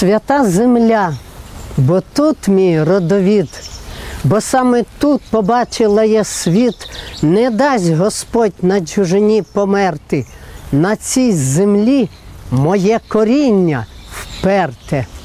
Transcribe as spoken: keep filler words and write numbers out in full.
Свята земля, бо тут мій родовід, бо саме тут побачила я світ, не дасть Господь на чужині померти, на цій землі моє коріння вперте.